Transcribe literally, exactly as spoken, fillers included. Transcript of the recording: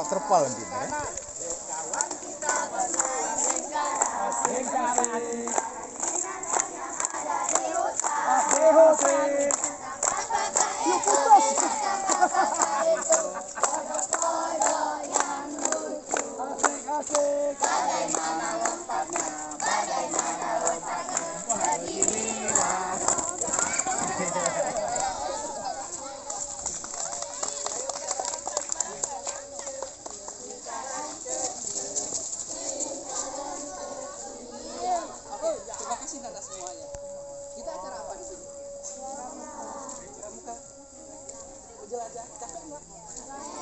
terpal nanti ya. Terima kasih atas semuanya. Kita acara apa di sini? Pramuka. Pramuka. Jelajah. Capek enggak?